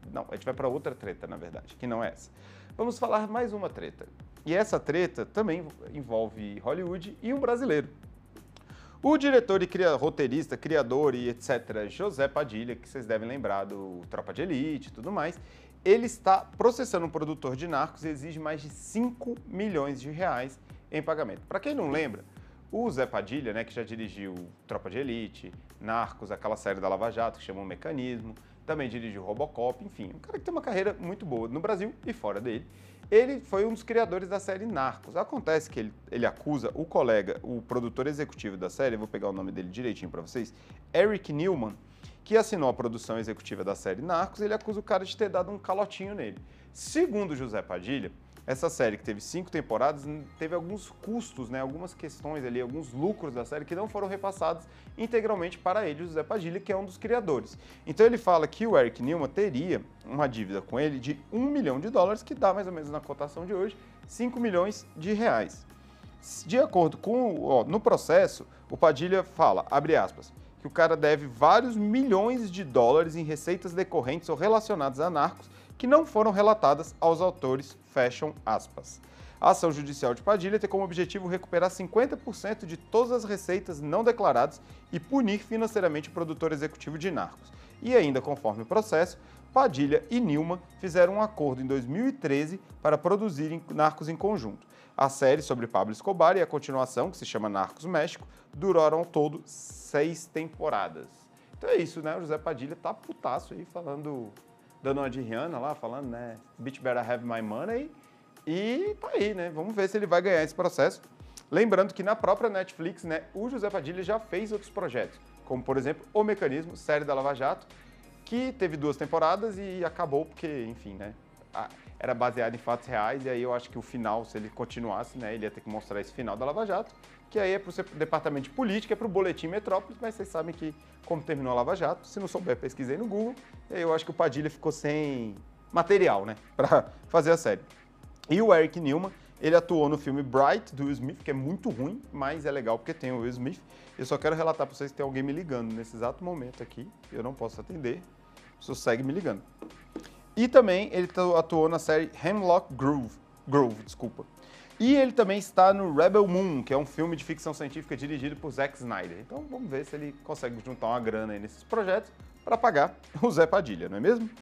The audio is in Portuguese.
Não, a gente vai para outra treta, na verdade, que não é essa. Vamos falar mais uma treta. E essa treta também envolve Hollywood e um brasileiro. O diretor e roteirista, criador e etc., José Padilha, que vocês devem lembrar do Tropa de Elite e tudo mais, ele está processando um produtor de Narcos e exige mais de 5 milhões de reais em pagamento. Para quem não lembra, o Zé Padilha, né, que já dirigiu Tropa de Elite, Narcos, aquela série da Lava Jato que chama O Mecanismo, também dirigiu Robocop, enfim, um cara que tem uma carreira muito boa no Brasil e fora dele. Ele foi um dos criadores da série Narcos. Acontece que ele acusa o colega, o produtor executivo da série, vou pegar o nome dele direitinho para vocês, Eric Newman, que assinou a produção executiva da série Narcos, ele acusa o cara de ter dado um calotinho nele. Segundo José Padilha, essa série que teve 5 temporadas, teve alguns custos, né, algumas questões ali, alguns lucros da série que não foram repassados integralmente para ele, José Padilha, que é um dos criadores. Então ele fala que o Eric Newman teria uma dívida com ele de US$ 1 milhão, que dá mais ou menos na cotação de hoje, 5 milhões de reais. De acordo com, no processo, o Padilha fala, abre aspas, que o cara deve vários milhões de dólares em receitas decorrentes ou relacionadas a narcos que não foram relatadas aos autores, fecham aspas. A ação judicial de Padilha tem como objetivo recuperar 50% de todas as receitas não declaradas e punir financeiramente o produtor executivo de Narcos. E ainda conforme o processo, Padilha e Newman fizeram um acordo em 2013 para produzirem Narcos em conjunto. A série sobre Pablo Escobar e a continuação, que se chama Narcos México, duraram ao todo 6 temporadas. Então é isso, né? O José Padilha tá putaço aí, dando uma de Rihanna lá, falando, né? Bitch better have my money. E tá aí, né? Vamos ver se ele vai ganhar esse processo. Lembrando que na própria Netflix, né, o José Padilha já fez outros projetos, como por exemplo O Mecanismo, série da Lava Jato, que teve 2 temporadas e acabou porque, enfim, né, era baseado em fatos reais e aí eu acho que o final, se ele continuasse, né, ele ia ter que mostrar esse final da Lava Jato, que aí é para o departamento de política, é para o Boletim Metrópolis, mas vocês sabem que como terminou a Lava Jato, se não souber, pesquisei no Google, e aí eu acho que o Padilha ficou sem material, né, para fazer a série. E o Eric Newman, ele atuou no filme Bright, do Will Smith, que é muito ruim, mas é legal porque tem o Will Smith. Eu só quero relatar para vocês que tem alguém me ligando nesse exato momento aqui, eu não posso atender, só segue me ligando. E também ele atuou na série Hemlock Grove, desculpa. E ele também está no Rebel Moon, que é um filme de ficção científica dirigido por Zack Snyder. Então vamos ver se ele consegue juntar uma grana aí nesses projetos para pagar o Zé Padilha, não é mesmo?